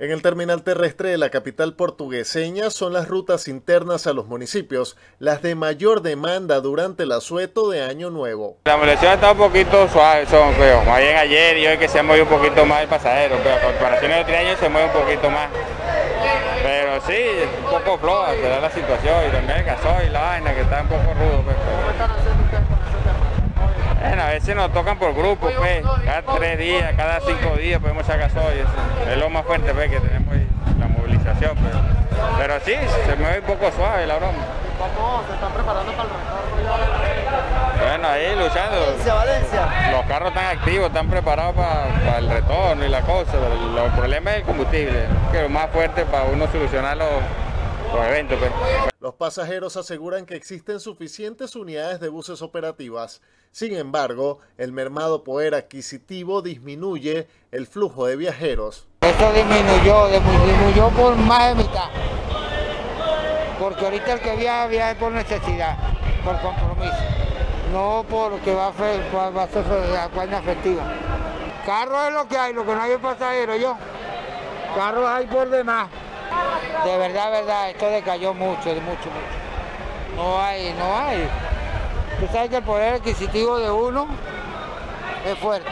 En el terminal terrestre de la capital portugueseña son las rutas internas a los municipios las de mayor demanda durante el asueto de Año Nuevo. La movilización está un poquito suave, pero más bien ayer y hoy que se mueve un poquito más el pasajero, pero a comparación de otros años se mueve un poquito más. Pero sí, un poco floja, se da la situación y también el gasoil y la vaina que está un poco rudo. Pues, bueno, a veces nos tocan por grupos, pues, cada 3 días, cada 5 días podemos echar gasoil, es lo más fuerte pues, que tenemos la movilización. Pero sí, se mueve un poco suave la broma. ¿Cómo se están preparando para el retorno? Bueno, ahí luchando. Valencia. Los carros están activos, están preparados para el retorno y la cosa. El problema es el combustible, que es lo más fuerte para uno solucionar los eventos. Pues. Los pasajeros aseguran que existen suficientes unidades de buses operativas. Sin embargo, el mermado poder adquisitivo disminuye el flujo de viajeros. Eso disminuyó por más de mitad. Porque ahorita el que viaja por necesidad, por compromiso. No porque va a ser vaina festiva. Carros es lo que hay, lo que no hay es pasajeros, Carros hay por demás. De verdad, esto decayó mucho. No hay. Tú sabes que el poder adquisitivo de uno es fuerte.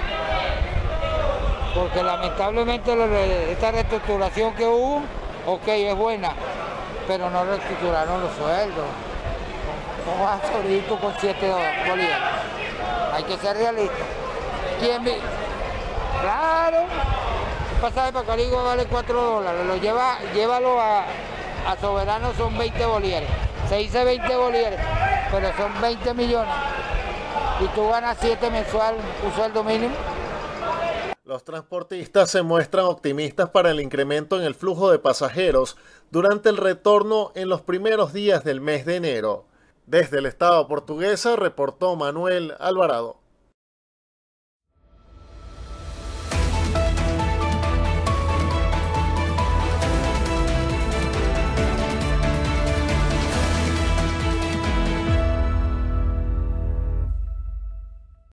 Porque lamentablemente esta reestructuración que hubo, ok, es buena, pero no reestructuraron los sueldos. ¿Cómo vas a sobrevivir con 7 bolívares? Hay que ser realista. ¿Quién vive? Claro. Un pasaje para Caribe vale $4. Llévalo a Soberano, son 20 bolívares. Se dice 20 bolívares, pero son 20 millones. Y tú ganas 7 mensual, un sueldo mínimo. Los transportistas se muestran optimistas para el incremento en el flujo de pasajeros durante el retorno en los primeros días del mes de enero. Desde el estado portuguesa reportó Manuel Alvarado.